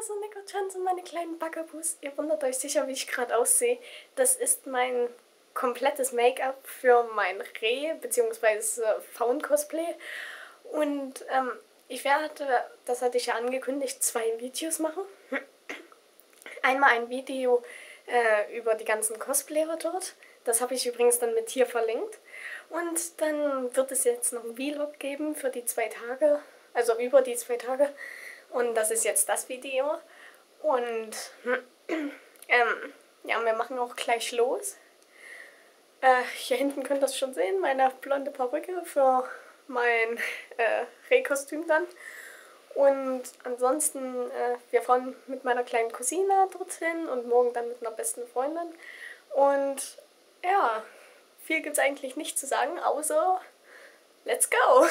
so Nico-Chans und meine kleinen Buggaboos. Ihr wundert euch sicher, wie ich gerade aussehe. Das ist mein komplettes Make-up für mein Reh- bzw. Faun-Cosplay. Und ich werde, das hatte ich ja angekündigt, 2 Videos machen. Einmal ein Video über die ganzen Cosplayer dort. Das habe ich übrigens dann mit hier verlinkt. Und dann wird es jetzt noch ein Vlog geben für die 2 Tage, also über die 2 Tage. Und das ist jetzt das Video. Und ja, wir machen auch gleich los. Hier hinten könnt ihr es schon sehen, meine blonde Perücke für mein Rehkostüm dann. Und ansonsten, wir fahren mit meiner kleinen Cousine dorthin und morgen dann mit einer besten Freundin. Und ja, viel gibt es eigentlich nicht zu sagen, außer let's go!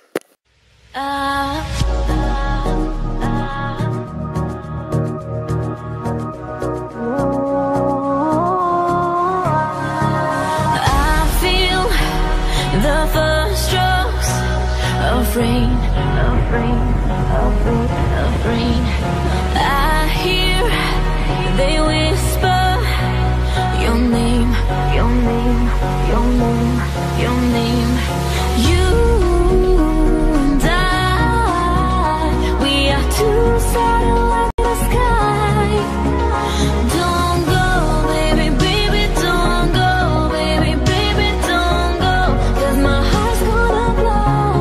Rain, of rain, of rain, of rain. I hear they whisper your name, your name, your name, your name. You and I, we are two satellites in the sky. Don't go, baby, baby, don't go, baby, baby, don't go, 'cause my heart's gonna blow.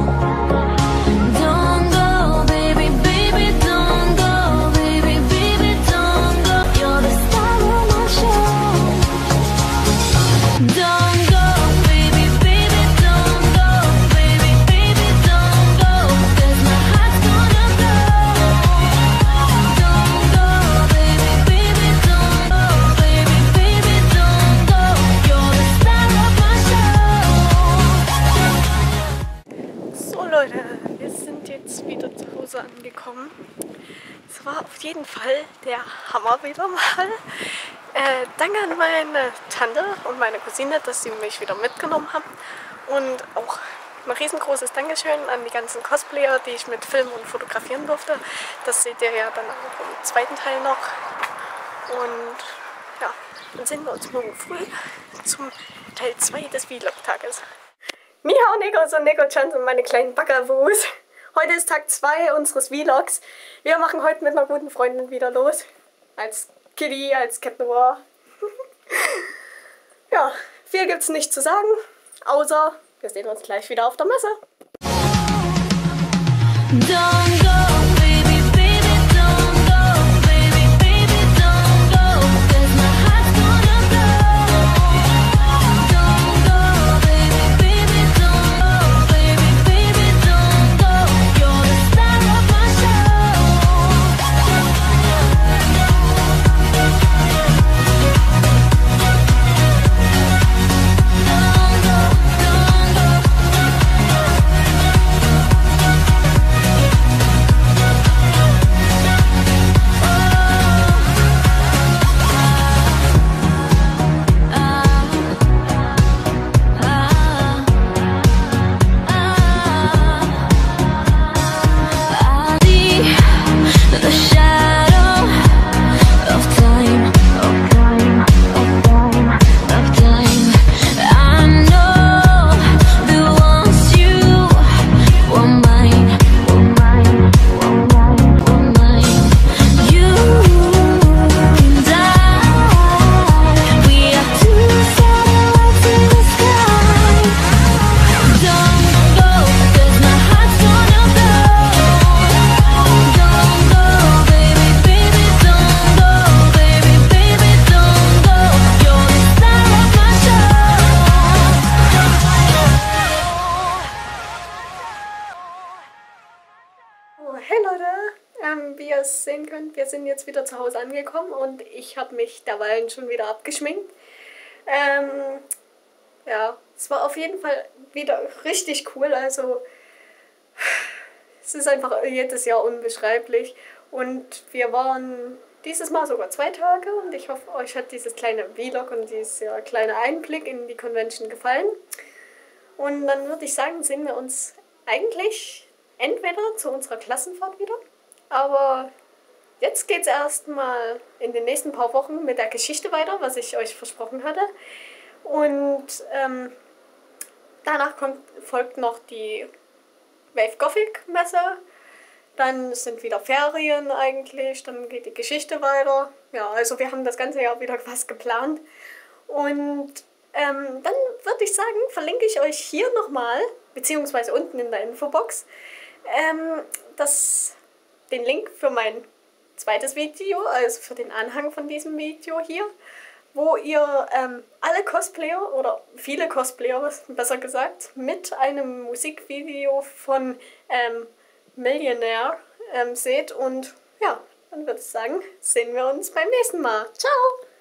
Leute, wir sind jetzt wieder zu Hause angekommen. Es war auf jeden Fall der Hammer wieder mal. Danke an meine Tante und meine Cousine, dass sie mich wieder mitgenommen haben. Und auch ein riesengroßes Dankeschön an die ganzen Cosplayer, die ich mit filmen und fotografieren durfte. Das seht ihr ja dann auch im zweiten Teil noch. Und ja, dann sehen wir uns morgen früh zum Teil 2 des Vlog-Tages. Miau, Nikos und Nico-Chans und meine kleinen Buggaboos. Heute ist Tag 2 unseres Vlogs. Wir machen heute mit einer guten Freundin wieder los. Als Kitty, als Cat Noir. Ja, viel gibt's nicht zu sagen, außer wir sehen uns gleich wieder auf der Messe. Don't go, baby, baby, don't go, baby, baby, don't go, 'cause my heart's gonna blow. Don't go, baby, baby, don't go, baby, baby, don't go. You're the star of my the shadow of time, of time, of time, of time. I know that once you were mine, were mine, were mine, were mine. You and I, we are two satellites in the sky. Don't go, 'cause my heart's gonna blow. Don't go, baby, baby, don't go, baby, baby, don't go. You're the star of my show. Oh, hey Leute, wie ihr es sehen könnt, wir sind jetzt wieder zu Hause angekommen und ich habe mich derweilen schon wieder abgeschminkt. Ja, es war auf jeden Fall wieder richtig cool, also es ist einfach jedes Jahr unbeschreiblich und wir waren dieses Mal sogar 2 Tage und ich hoffe, euch hat dieses kleine Vlog und dieser kleine Einblick in die Convention gefallen. Und dann würde ich sagen, sehen wir uns eigentlich entweder zu unserer Klassenfahrt wieder, aber jetzt geht es erstmal in den nächsten paar Wochen mit der Geschichte weiter, was ich euch versprochen hatte. Und danach folgt noch die Wave Gothic Messe. Dann sind wieder Ferien eigentlich, dann geht die Geschichte weiter. Ja, also wir haben das ganze Jahr wieder was geplant. Und dann würde ich sagen, verlinke ich euch hier nochmal, beziehungsweise unten in der Infobox, den Link für mein zweites Video, also für den Anhang von diesem Video hier, wo ihr alle Cosplayer oder viele Cosplayer, besser gesagt, mit einem Musikvideo von Millionaire seht. Und ja, dann würde ich sagen, sehen wir uns beim nächsten Mal. Ciao!